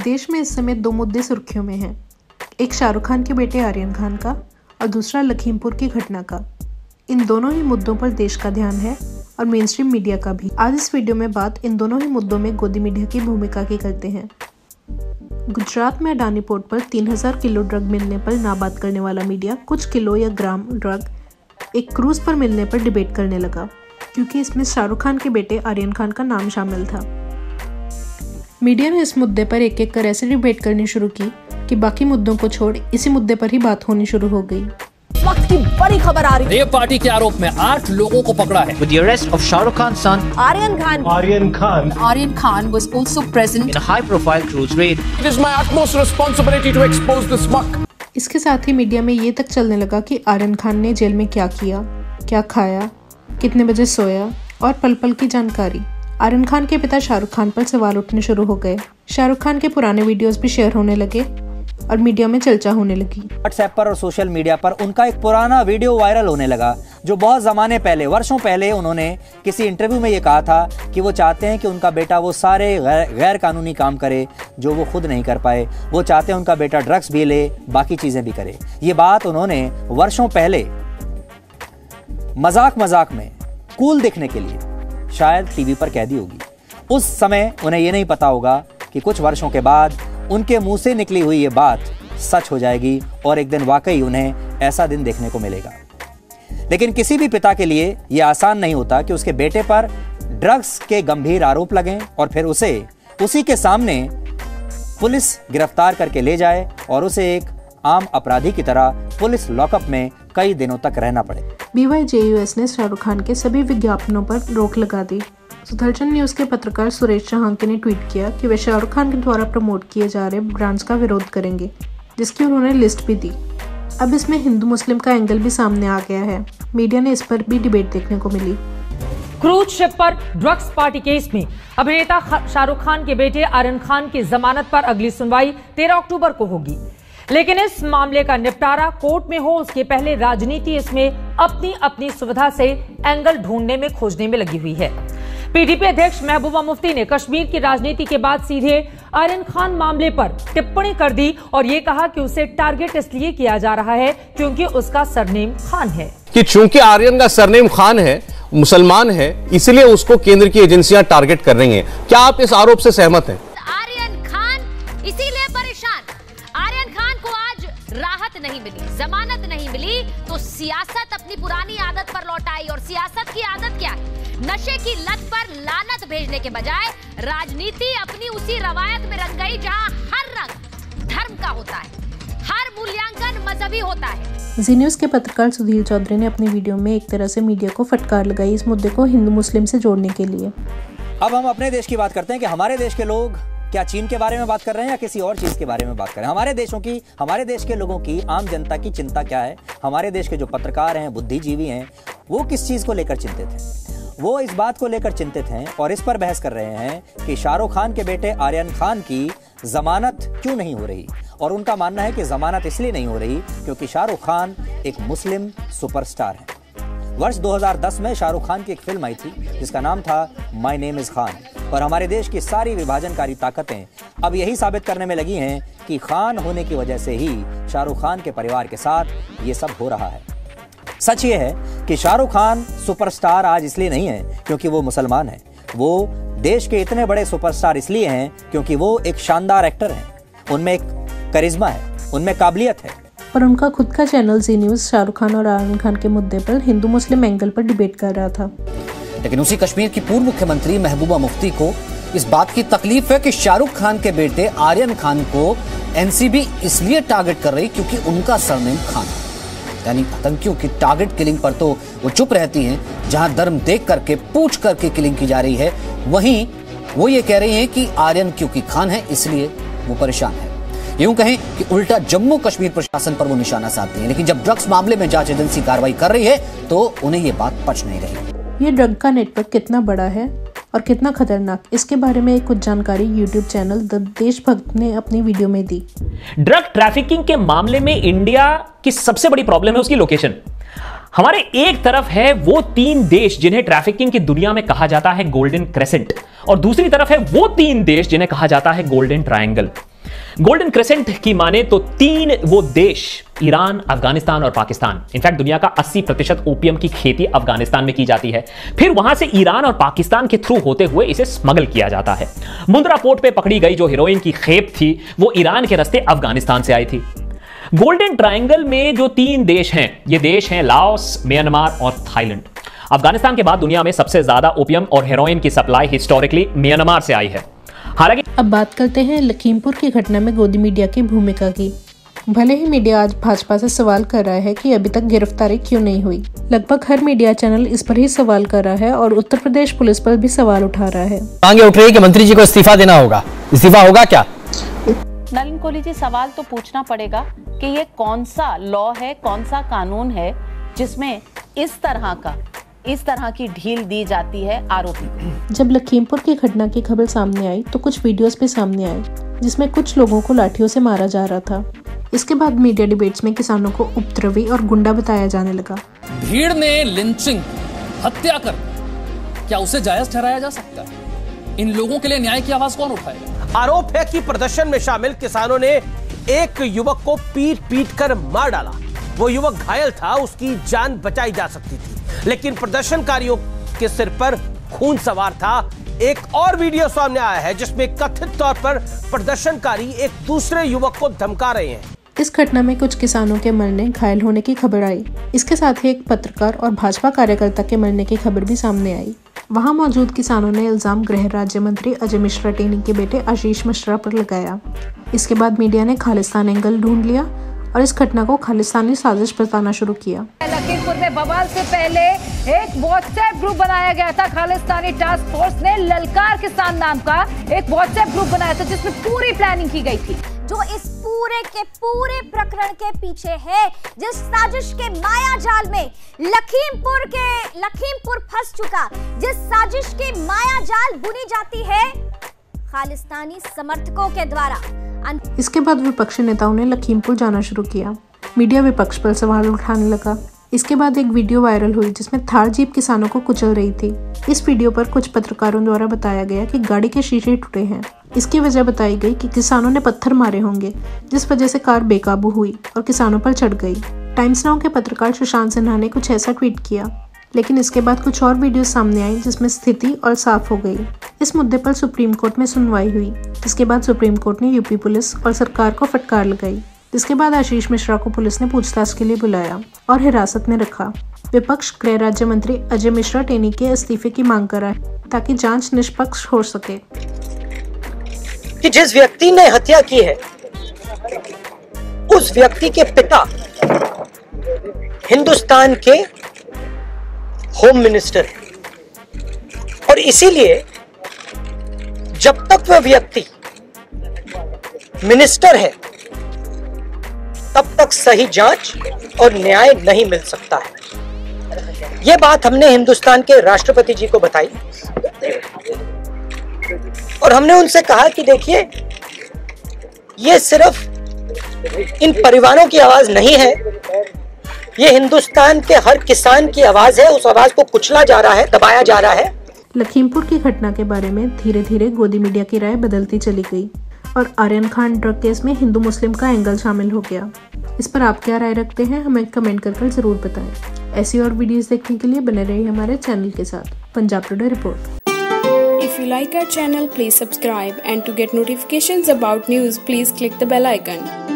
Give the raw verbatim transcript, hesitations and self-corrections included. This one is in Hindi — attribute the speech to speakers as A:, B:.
A: देश में इस समय दो मुद्दे सुर्खियों में हैं, एक शाहरुख खान के बेटे आर्यन खान का और दूसरा लखीमपुर की घटना का। इन दोनों ही मुद्दों पर देश का ध्यान है और मेन स्ट्रीम मीडिया का भी। आज इस वीडियो में बात इन दोनों ही मुद्दों में गोदी मीडिया की भूमिका की करते हैं। गुजरात में अडानी पोर्ट पर तीन हज़ार किलो ड्रग मिलने पर ना बात करने वाला मीडिया कुछ किलो या ग्राम ड्रग एक क्रूज पर मिलने पर डिबेट करने लगा, क्योंकि इसमें शाहरुख खान के बेटे आर्यन खान का नाम शामिल था। मीडिया ने इस मुद्दे पर एक एक कर ऐसे डिबेट करनी शुरू की कि बाकी मुद्दों को छोड़ इसी मुद्दे पर ही बात होनी शुरू हो गई।
B: वक्त की बड़ी खबर आ रही है।
C: रेप पार्टी के आरोप में आठ लोगों को पकड़ा है।
D: With the arrest of Shah Rukh Khan's son,
B: Aryan Khan.
E: Aryan Khan.
B: Aryan Khan was also present
D: in a high-profile cruise raid.
C: It is my utmost responsibility to expose this muck.
A: इसके साथ ही मीडिया में ये तक चलने लगा कि आर्यन खान ने जेल में क्या किया, क्या खाया, कितने बजे सोया और पल पल की जानकारी। आर्यन खान के पिता शाहरुख खान पर सवाल उठने शुरू हो गए। शाहरुख खान के पुराने वीडियोस भी शेयर होने लगे और मीडिया में चर्चा होने लगी।
F: व्हाट्सएप पर और सोशल मीडिया पर उनका एक पुराना वीडियो वायरल होने लगा, जो बहुत ज़माने पहले, वर्षों पहले उन्होंने किसी इंटरव्यू में ये कहा था कि वो चाहते हैं कि उनका बेटा वो सारे गैर, गैर कानूनी काम करे जो वो खुद नहीं कर पाए। वो चाहते हैं उनका बेटा ड्रग्स भी ले, बाकी चीज़ें भी करे। ये बात उन्होंने वर्षों पहले मजाक मजाक में कूल दिखने के लिए शायद टीवी पर कह दी होगी। उस समय उन्हें ये नहीं पता होगा कि कुछ वर्षों के बाद उनके मुंह से निकली हुई ये बात सच हो जाएगी और एक दिन वाकई उन्हें ऐसा दिन देखने को मिलेगा। लेकिन किसी भी पिता के लिए यह आसान नहीं होता कि उसके बेटे पर ड्रग्स के गंभीर आरोप लगें और फिर उसे उसी के सामने पुलिस गिरफ्तार करके ले जाए और उसे एक आम अपराधी की तरह पुलिस लॉकअप में कई दिनों तक रहना पड़े।
A: B Y J U S ने शाहरुख खान के सभी विज्ञापनों पर रोक लगा दी। सुदर्शन न्यूज के पत्रकार सुरेश चहांके ने ट्वीट किया कि वे शाहरुख खान के द्वारा प्रमोट किए जा रहे ब्रांड्स का विरोध करेंगे, जिसकी उन्होंने लिस्ट भी दी। अब इसमें हिंदू मुस्लिम का एंगल भी सामने आ गया है। मीडिया ने इस पर भी डिबेट देखने को मिली।
G: क्रूज शिप पर ड्रग्स पार्टी केस में अभिनेता शाहरुख खान के बेटे आर्यन खान की जमानत पर अगली सुनवाई तेरह अक्टूबर को होगी, लेकिन इस मामले का निपटारा कोर्ट में हो उसके पहले राजनीति इसमें अपनी अपनी सुविधा से एंगल ढूंढने में खोजने में लगी हुई है। पीडीपी अध्यक्ष महबूबा मुफ्ती ने कश्मीर की राजनीति के बाद सीधे आर्यन खान मामले पर टिप्पणी कर दी और ये कहा कि उसे टारगेट इसलिए किया जा रहा है क्योंकि उसका सरनेम खान है, कि
H: चूंकि आर्यन का सरनेम खान है, मुसलमान है, इसलिए उसको केंद्र की एजेंसियां टारगेट कर रही हैं। क्या आप इस आरोप से सहमत हैं?
I: आर्यन खान इसीलिए परेशान। आर्यन खान को आज राहत नहीं मिली, जमानत नहीं मिली, तो सियासत अपनी पुरानी आदत पर लौट आई। और सियासत की आदत क्या है? नशे की लत पर लानत भेजने के बजाय राजनीति अपनी उसी रवायत में रंग गई जहां हर रंग धर्म का होता है, हर मूल्यांकन मजहबी होता है।
A: जी न्यूज के पत्रकार सुधीर चौधरी ने अपनी वीडियो में एक तरह से मीडिया को फटकार लगाई इस मुद्दे को हिंदू मुस्लिम से जोड़ने के लिए।
F: अब हम अपने देश की बात करते हैं कि हमारे देश के लोग क्या चीन के बारे में बात कर रहे हैं या किसी और चीज के बारे में बात कर रहे हैं। हमारे देशों की, हमारे देश के लोगों की, आम जनता की चिंता क्या है? हमारे देश के जो पत्रकार हैं, बुद्धिजीवी हैं, वो किस चीज को लेकर चिंतित हैं? वो इस बात को लेकर चिंतित हैं और इस पर बहस कर रहे हैं कि शाहरुख खान के बेटे आर्यन खान की जमानत क्यों नहीं हो रही। और उनका मानना है कि जमानत इसलिए नहीं हो रही क्योंकि शाहरुख खान एक मुस्लिम सुपरस्टार है। वर्ष दो हज़ार दस में शाहरुख खान की एक फिल्म आई थी जिसका नाम था माय नेम इज खान। और हमारे देश की सारी विभाजनकारी ताकतें अब यही साबित करने में लगी हैं कि खान होने की वजह से ही शाहरुख खान के परिवार के साथ ये सब हो रहा है। सच ये है कि शाहरुख खान सुपरस्टार आज इसलिए नहीं है क्योंकि वो मुसलमान है। वो देश के इतने बड़े सुपरस्टार इसलिए हैं क्योंकि वो एक शानदार एक्टर हैं, उनमें एक करिश्मा है, उनमें काबिलियत है।
A: और उनका खुद का चैनल जी न्यूज शाहरुख खान और आर्यन खान के मुद्दे पर हिंदू मुस्लिम एंगल पर डिबेट कर रहा था।
D: लेकिन उसी कश्मीर की पूर्व मुख्यमंत्री महबूबा मुफ्ती को इस बात की तकलीफ है कि शाहरुख खान के बेटे आर्यन खान को एनसीबी इसलिए टारगेट कर रही क्योंकि उनका सरनेम खान है। यानी आतंकियों की टारगेट किलिंग पर तो वो चुप रहती हैं, जहां धर्म देख करके, पूछ करके किलिंग की जा रही है, वहीं वो ये कह रही हैं कि आर्यन क्योंकि खान है इसलिए वो परेशान है। यूं कहें कि उल्टा जम्मू कश्मीर प्रशासन पर वो निशाना साधती हैं। लेकिन जब ड्रग्स मामले में जांच एजेंसी कार्रवाई कर रही है तो उन्हें ये बात पच नहीं रही।
A: ये ड्रग का नेटवर्क कितना बड़ा है और कितना खतरनाक, इसके बारे में कुछ जानकारी यूट्यूब चैनल द देशभक्त ने अपनी वीडियो में दी।
J: ड्रग ट्रैफिकिंग के मामले में इंडिया की सबसे बड़ी प्रॉब्लम है उसकी लोकेशन। हमारे एक तरफ है वो तीन देश जिन्हें ट्रैफिकिंग की दुनिया में कहा जाता है गोल्डन क्रेसेंट, और दूसरी तरफ है वो तीन देश जिन्हें कहा जाता है गोल्डन ट्रायंगल। गोल्डन क्रेसेंट की माने तो तीन वो देश, ईरान, अफगानिस्तान और पाकिस्तान। इनफैक्ट दुनिया का अस्सी प्रतिशत ओपियम की खेती अफगानिस्तान में की जाती है, फिर वहां से ईरान और पाकिस्तान के थ्रू होते हुए इसे स्मगल किया जाता है। मुंद्रा पोर्ट पे पकड़ी गई जो हेरोइन की खेप थी वो ईरान के रास्ते अफगानिस्तान से आई थी। गोल्डन ट्रायंगल में जो तीन देश हैं, ये देश हैं लाओस, म्यांमार और थाईलैंड। अफगानिस्तान के बाद दुनिया में सबसे ज्यादा ओपियम और हेरोइन की सप्लाई हिस्टोरिकली म्यांमार से आई है। हालांकि
A: अब बात करते हैं लखीमपुर की घटना में गोदी मीडिया की भूमिका की। भले ही मीडिया आज भाजपा से सवाल कर रहा है कि अभी तक गिरफ्तारी क्यों नहीं हुई, लगभग हर मीडिया चैनल इस पर ही सवाल कर रहा है और उत्तर प्रदेश पुलिस पर भी सवाल उठा रहा है।
E: मांगे उठ रही है कि मंत्री जी को इस्तीफा देना होगा, इस्तीफा होगा क्या?
K: नलिन कोहली जी, सवाल तो पूछना पड़ेगा कि ये कौन सा लॉ है, कौन सा कानून है जिसमें इस तरह का इस तरह की ढील दी जाती है आरोपी को।
A: जब लखीमपुर की घटना की खबर सामने आई तो कुछ वीडियोस भी सामने आए जिसमें कुछ लोगों को लाठियों से मारा जा रहा था। इसके बाद मीडिया डिबेट्स में किसानों को उपद्रवी और गुंडा बताया जाने लगा।
C: भीड़ ने लिंचिंग, हत्या कर, क्या उसे जायज ठहराया जा सकता है? इन लोगों के लिए न्याय की आवाज कौन उठाएगा?
L: आरोप है कि प्रदर्शन में शामिल किसानों ने एक युवक को पीट पीट कर मार डाला। वो युवक घायल था, उसकी जान बचाई जा सकती थी, लेकिन प्रदर्शनकारियों के सिर पर खून सवार था। एक और वीडियो सामने आया है जिसमें कथित तौर पर प्रदर्शनकारी एक दूसरे युवक को धमका रहे हैं।
A: इस घटना में कुछ किसानों के मरने, घायल होने की खबर आई। इसके साथ ही एक पत्रकार और भाजपा कार्यकर्ता के मरने की खबर भी सामने आई। वहां मौजूद किसानों ने इल्जाम गृह राज्य मंत्री अजय मिश्रा टेनी के बेटे आशीष मिश्रा पर लगाया। इसके बाद मीडिया ने खालिस्तान एंगल ढूंढ लिया और इस घटना को खालिस्तानी साजिश बताना शुरू किया।
M: लखीमपुर में बवाल से पहले एक व्हाट्सएप ग्रुप बनाया गया था। खालिस्तानी टास्क फोर्स ने ललकार किसान नाम का एक व्हाट्सएप ग्रुप बनाया था जिसमें पूरी प्लानिंग की गई थी।
I: जो इस पूरे के पूरे प्रकरण के पीछे है, जिस साजिश के माया जाल में लखीमपुर के लखीमपुर फंस चुका, जिस साजिश की माया जाल बुनी जाती है खालिस्तानी समर्थकों के द्वारा।
A: इसके बाद विपक्षी नेताओं ने लखीमपुर जाना शुरू किया। मीडिया विपक्ष पर सवाल उठाने लगा। इसके बाद एक वीडियो वायरल हुई जिसमें थार जीप किसानों को कुचल रही थी। इस वीडियो पर कुछ पत्रकारों द्वारा बताया गया कि गाड़ी के शीशे टूटे हैं। इसकी वजह बताई गई कि किसानों ने पत्थर मारे होंगे, जिस वजह से कार बेकाबू हुई और किसानों पर चढ़ गई। टाइम्स नाउ के पत्रकार सुशांत सिन्हा ने कुछ ऐसा ट्वीट किया, लेकिन इसके बाद कुछ और वीडियो सामने आई जिसमें स्थिति और साफ हो गई। इस मुद्दे पर सुप्रीम कोर्ट में सुनवाई हुई, जिसके बाद सुप्रीम कोर्ट ने यूपी पुलिस और सरकार को फटकार लगाई। जिसके बाद आशीष मिश्रा को पुलिस ने पूछताछ के लिए बुलाया और हिरासत में रखा। विपक्ष गृह राज्य मंत्री अजय मिश्रा टेनी के इस्तीफे की मांग कर रहा है ताकि जांच निष्पक्ष हो सके।
N: कि जिस व्यक्ति ने हत्या की है उस व्यक्ति के पिता हिंदुस्तान के होम मिनिस्टर है और इसीलिए जब तक वह व्यक्ति मिनिस्टर है तब तक सही जांच और न्याय नहीं मिल सकता है। यह बात हमने हिंदुस्तान के राष्ट्रपति जी को बताई और हमने उनसे कहा कि देखिए, यह सिर्फ इन परिवारों की आवाज नहीं है, यह हिंदुस्तान के हर किसान की आवाज है। उस आवाज को कुचला जा रहा है, दबाया जा रहा है।
A: लखीमपुर की घटना के बारे में धीरे धीरे गोदी मीडिया की राय बदलती चली गई और आर्यन खान ड्रग केस में हिंदू मुस्लिम का एंगल शामिल हो गया। इस पर आप क्या राय रखते हैं, हमें कमेंट कर कर जरूर बताएं। ऐसी और वीडियोस देखने के लिए बने रहिए हमारे चैनल के साथ। Punjab today report.
O: If you like our channel, please subscribe, and to get notifications about news, please click the bell icon.